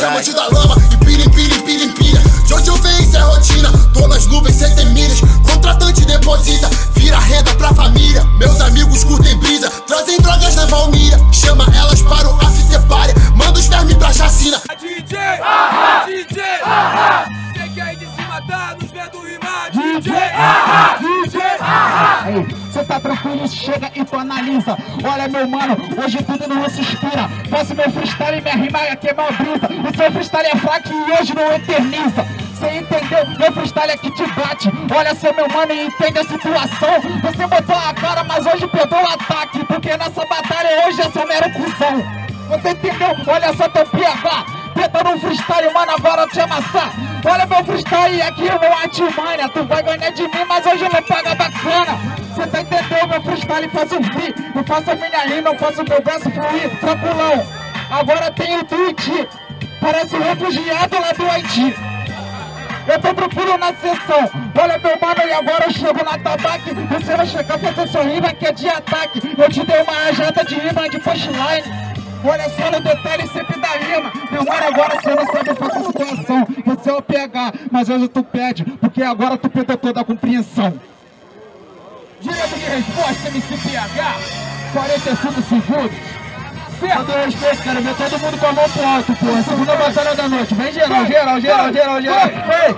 Diamante da lama, empilha, empilha, empilha, empilha. De onde eu venho, isso é rotina. Tô nas nuvens, cê tem milhas. Contratante deposita, vira renda pra família. Meus amigos curtem brisa, trazem drogas na Valmíria. Chama elas para o after party, manda os vermes pra chacina. DJ, DJ, cê quer ir de cima, tá nos vendo rimar. DJ, DJ. Aí, cê tá tranquilo, chega e tu analisa. Olha meu mano, hoje tudo não se inspira. Faço meu freestyle e minha rima aqui é mal brisa. O seu freestyle é fraco e hoje não eterniza. Cê entendeu? Meu freestyle aqui te bate. Olha só meu mano e entende a situação. Você botou a cara, mas hoje pegou o ataque. Porque nessa batalha hoje é só mero cuzão. Você entendeu? Olha só teu PH tentando um freestyle, mano, agora eu te amassar. Olha meu freestyle aqui no Artimanha. Tu vai ganhar de mim, mas hoje não paga bacana. Cê tá entendendo? Meu freestyle faz o free. Eu faço a minha rima, eu faço meu verso fluir. Tranquilão. Agora tem o tweet. Parece um refugiado lá do Haiti. Eu tô tranquilo na sessão. Olha meu mano, e agora eu chego na tabaque. Você vai chegar fazer sua rima que é de ataque. Eu te dei uma rajada de rima de punchline. Olha só no detalhe sempre da rima. Meu mano, agora você não sabe fazer situação. Você é o PH, mas hoje tu pede, porque agora tu perdeu toda a compreensão. Direto de resposta, MC PH. 45 segundos. Todo respeito, quero ver todo mundo com a mão pro alto, pô. Segunda batalha da noite. Vem geral, geral, geral, geral, geral.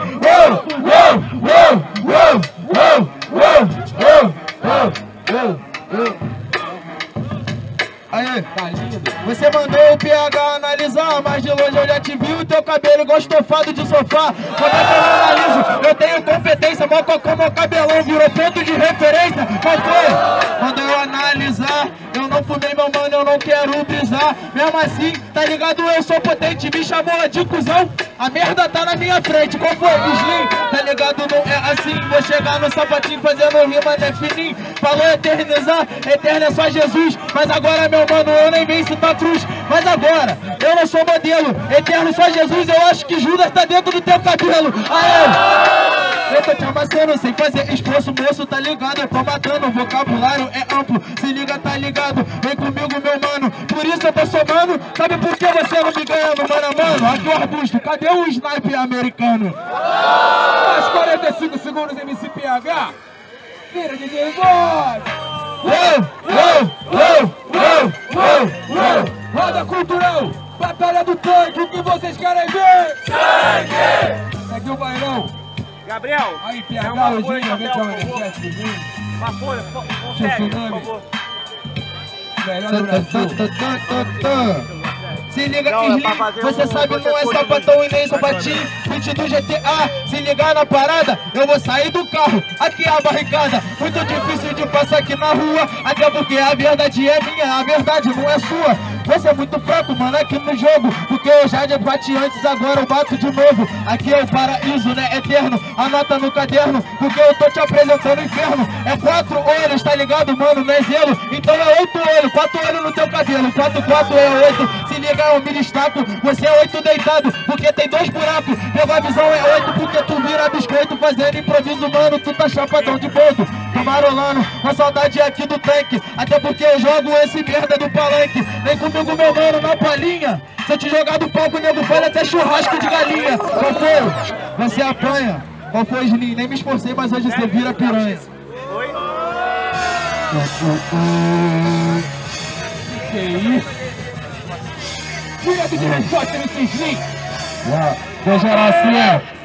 Aí, tá lindo. Você mandou o PH analisar, mas de longe eu já te vi o teu cabelo igual estofado de sofá. Como é que eu analiso? Eu tenho competência, mó cocô, meu cabelão virou ponto de referência. Qual foi? Quando eu analisar, eu não fumei, meu mano, eu não quero brisar. Mesmo assim, tá ligado? Eu sou potente, me chamou de cuzão. A merda tá na minha frente, qual foi? Slim, tá ligado? Não é assim. Vou chegar no sapatinho fazendo rima, né, fininho. Falou eternizar, eterno é só Jesus. Mas agora, meu mano, eu nem venço da cruz. Mas agora, eu não sou modelo. Eterno só Jesus, eu acho que Judas tá dentro do teu cabelo. Aê! Eu tô te amassando sem fazer esforço, moço, tá ligado? Eu tô matando, o vocabulário é amplo. Se liga, tá ligado? Vem comigo, meu mano. Por isso eu tô somando. Sabe por que você não me ganha no mano a mano? Aqui o arbusto, cadê o sniper americano? Mais 45 segundos, MC PH. Vira, DJ Boy. Roda cultural, batalha do tanque, o que vocês querem ver? Sangue! Segue o bairão. Gabriel, Aí, PH, hoje, vem cá, uma folha, consegue, por favor. Melhor do Brasil. Se liga, Slim, você sabe, não é sapatão e nem sapatinho. 22 GTA, se ligar na parada, eu vou sair do carro, aqui é a barricada. Muito difícil de passar aqui na rua, até porque a verdade é minha, a verdade não é sua. Você é muito fraco, mano, aqui no jogo, porque eu já bati antes, agora eu bato de novo. Aqui é o paraíso, né, eterno, anota no caderno, porque eu tô te apresentando o inferno. É 4 olhos, tá ligado, mano, não é zelo. Então é 8 olhos, 4 olhos no teu cabelo, 4 é 8. Se liga, eu me destaco, você é 8 deitado, porque tem 2 buracos. Pegou a visão, é 8, porque tu vira biscoito fazendo improviso, mano, tu tá chapadão de boldo. Tô marolando, uma saudade aqui do tanque, até porque eu jogo esse merda do palanque. Vem comigo, meu mano, na palhinha. Se eu te jogar do palco, o nego fala até churrasco de galinha. Qual foi? Você apanha. Qual foi, Slim? Nem me esforcei, mas hoje você vira piranha. Oi? Que isso? Direto de resposta, MC Slim. Vou gerar assim, ó.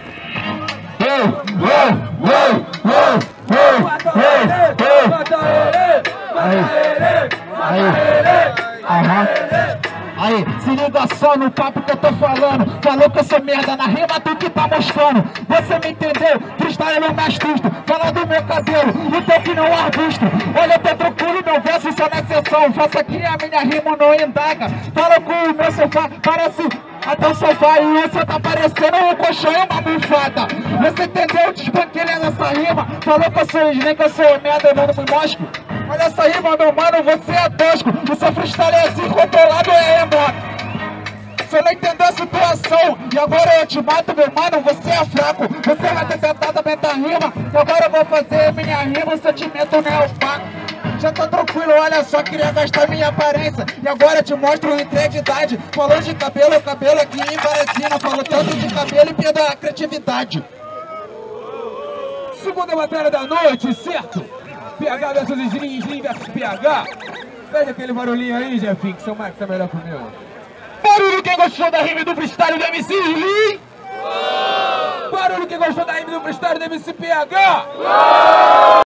Aí, se liga só no papo que eu tô falando. Falou que eu sou merda na rima, tu que tá mostrando. Você me entendeu? Freestyle no mais tusto. Fala do meu cabelo, o teu que não é arbusto. Olha, eu tô tranquilo, meu verso só na sessão. Faço aqui a minha rima, não indaga. Fala com o meu sofá, parece até o sofá. E você tá parecendo um colchão e uma almofada. Você entendeu? Despanquilha nessa rima. Falou que eu sou Slim, que eu sou merda, eu não me mosco. Olha essa rima, meu mano, você é tosco. O seu freestyle é assim, controlado é remoto. Você não entendeu a situação. E agora eu te mato, meu mano, você é fraco. Você vai ter tentado aumentar a rima. E agora eu vou fazer minha rima, o sentimento não é opaco. já tá tranquilo, olha só, queria gastar minha aparência. E agora te mostro integridade. Falou de cabelo, cabelo aqui em Varecina. Falou tanto de cabelo e perdeu a criatividade. Segunda batalha da noite, certo? PH versus Slim, Slim versus PH. Faz aquele barulhinho aí, Jefinho, que seu Max tá melhor comigo. Barulho quem gostou da rima do freestyle do MC Slim. Barulho quem gostou da rima do freestyle do MC PH.